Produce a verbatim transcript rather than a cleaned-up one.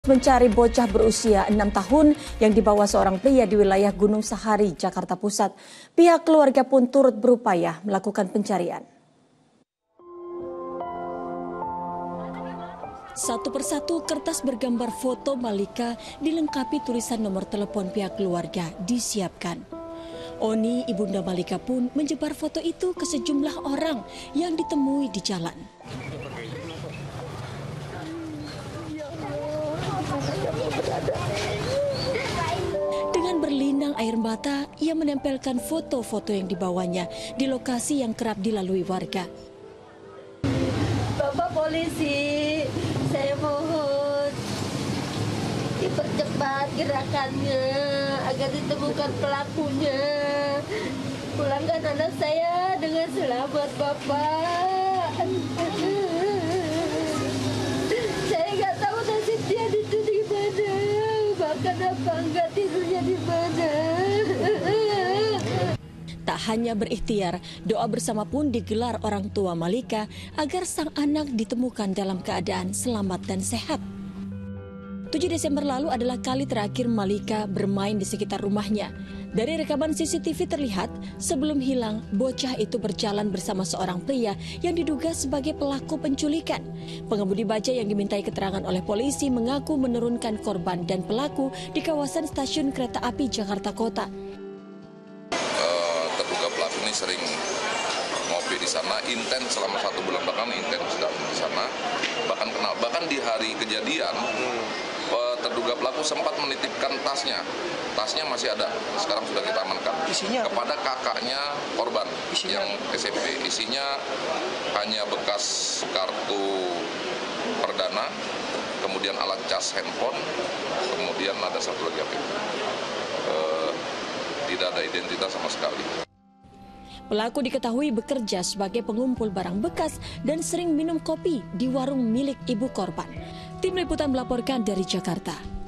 Mencari bocah berusia enam tahun yang dibawa seorang pria di wilayah Gunung Sahari, Jakarta Pusat. Pihak keluarga pun turut berupaya melakukan pencarian. Satu persatu kertas bergambar foto Malika dilengkapi tulisan nomor telepon pihak keluarga disiapkan. Oni, ibunda Malika pun menyebar foto itu ke sejumlah orang yang ditemui di jalan. Dengan berlinang air mata, ia menempelkan foto-foto yang dibawanya di lokasi yang kerap dilalui warga. Bapak polisi, saya mohon dipercepat gerakannya agar ditemukan pelakunya. Pulangkan anak saya dengan selamat, Bapak. Saya nggak tahu nasib dia itu di mana, bahkan apa enggak tidurnya di mana. Tak hanya berikhtiar, doa bersama pun digelar orang tua Malika agar sang anak ditemukan dalam keadaan selamat dan sehat. tujuh Desember lalu adalah kali terakhir Malika bermain di sekitar rumahnya. Dari rekaman C C T V terlihat, sebelum hilang, bocah itu berjalan bersama seorang pria yang diduga sebagai pelaku penculikan. Pengemudi bajai yang dimintai keterangan oleh polisi mengaku menurunkan korban dan pelaku di kawasan stasiun kereta api Jakarta Kota. Uh, terduga pelaku ini sering ngopi di sana, intens selama satu bulan belakangan intens sedang di sana. Bahkan kenal, bahkan di hari kejadian, uh, terduga pelaku sempat menitipkan tasnya. Tasnya masih ada, sekarang sudah kita amankan. Isinya kepada kakaknya korban Isinya? yang S M P. Isinya hanya bekas kartu perdana, kemudian alat cas handphone, kemudian ada satu lagi H P. Uh, tidak ada identitas sama sekali. Pelaku diketahui bekerja sebagai pengumpul barang bekas dan sering minum kopi di warung milik ibu korban. Tim Liputan melaporkan dari Jakarta.